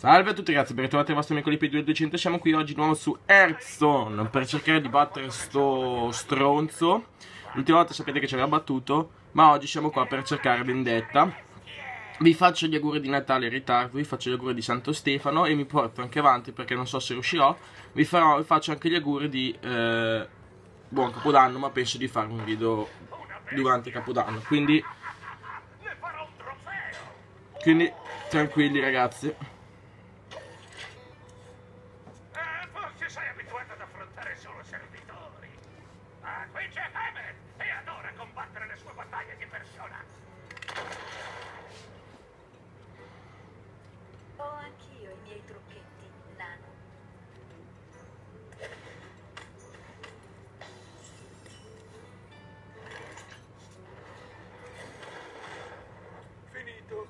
Salve a tutti ragazzi, ben ritrovati al vostro amico LP2200. Siamo qui oggi di nuovo su Hearthstone per cercare di battere sto stronzo. L'ultima volta sapete che ci aveva battuto, ma oggi siamo qua per cercare vendetta. Vi faccio gli auguri di Natale in ritardo, vi faccio gli auguri di Santo Stefano e mi porto anche avanti perché non so se riuscirò. Vi faccio anche gli auguri di buon Capodanno, ma penso di fare un video durante Capodanno, quindi tranquilli ragazzi. Forse sei abituato ad affrontare solo servitori. Ma qui c'è Hemet e adora combattere le sue battaglie di persona. Ho anch'io i miei trucchetti, nano. Finito.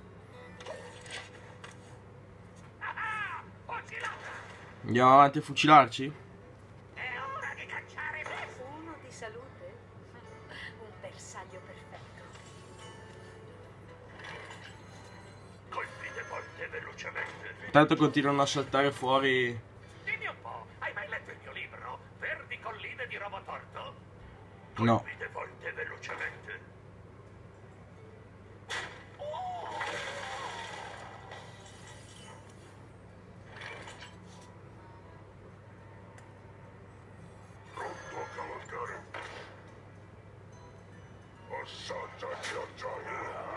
Fucilata! Andiamo avanti a fucilarci? È ora di cacciare me. Uno di salute? Un bersaglio perfetto. Colpite volte velocemente. Intanto continuano a saltare fuori. Dimmi un po', hai mai letto il mio libro? Verdi colline di Robotorto? No. Colpite volte velocemente. Pronto a cavalcare. Assaggiati acciaio.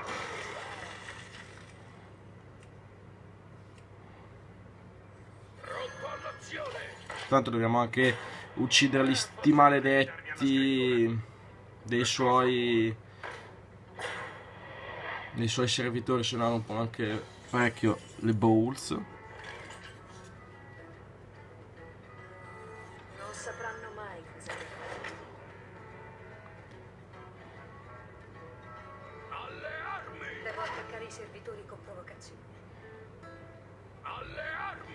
Pronto all'azione. Tanto dobbiamo anche uccidere sti maledetti dei suoi servitori, se no rompono anche parecchio le balls. Non sapranno mai cosa fare. Alle armi. Devo attaccare i servitori con provocazione. Alle armi.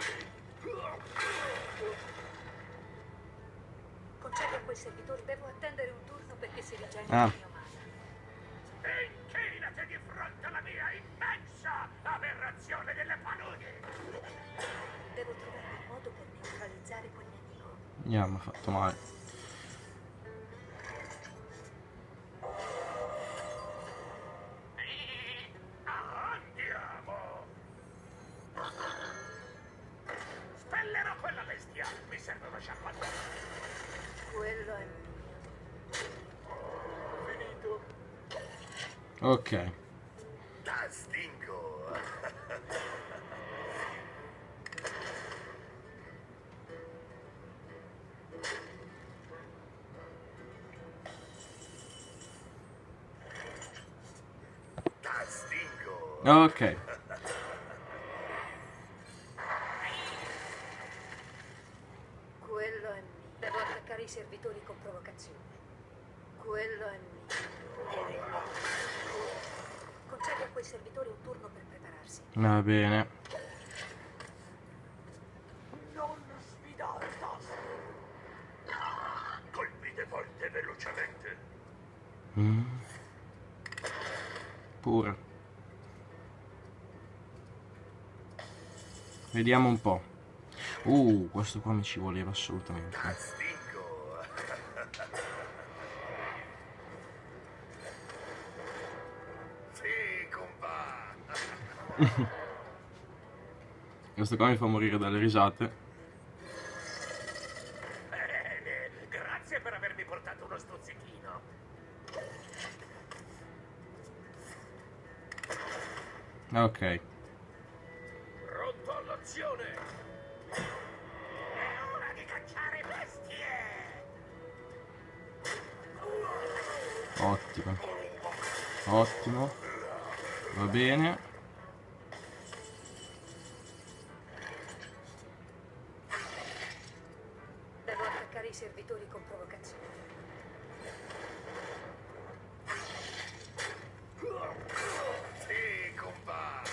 Concedi a quel servitore, devo attendere un turno perché si rigenera il mio mana. Inchinati di fronte alla mia immensa aberrazione delle paludi. Devo trovare un modo per neutralizzare quel nemico. Mi ha fatto male. Andiamo. Spellerò quella bestia. Mi serve una sciacquatura. Quello è Finito. Ok. Castingo. Castingo. Ok. quello è mio. Devo attaccare i servitori con provocazione. Quello è mio. Concedi a quel servitore un turno per prepararsi. Va bene. Non sfidare il tasto. Colpite volte velocemente. Pure. Vediamo un po'. Questo qua mi ci voleva assolutamente. Castingo. Sì, compa. Questo qua mi fa morire dalle risate. Bene, grazie per avermi portato uno stuzzichino. Ok. Pronto all'azione. È ora di cacciare bestie. Ottimo. Ottimo. Va bene. Devo attaccare i servitori con provocazione. Sì, compa.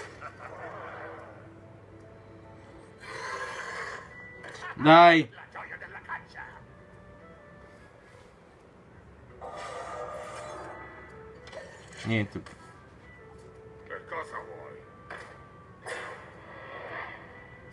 Dai. La gioia della caccia. Niente. Che cosa vuoi?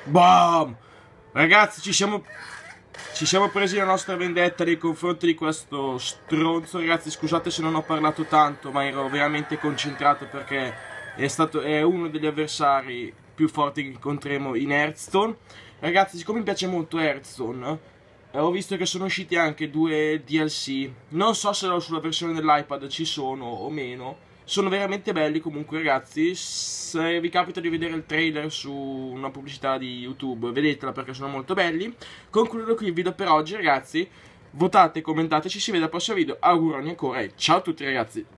Bam! Ragazzi, ci siamo presi la nostra vendetta nei confronti di questo stronzo. Ragazzi, scusate se non ho parlato tanto, ma ero veramente concentrato perché è uno degli avversari più forti che incontreremo in Hearthstone. Ragazzi, siccome mi piace molto Hearthstone, ho visto che sono usciti anche 2 DLC. Non so se sulla versione dell'iPad ci sono o meno. Sono veramente belli comunque, ragazzi. Se vi capita di vedere il trailer su una pubblicità di YouTube, vedetela perché sono molto belli. Concludo qui il video per oggi, ragazzi. Votate, commentate, ci si vede al prossimo video. Auguroni ancora e ciao a tutti, ragazzi.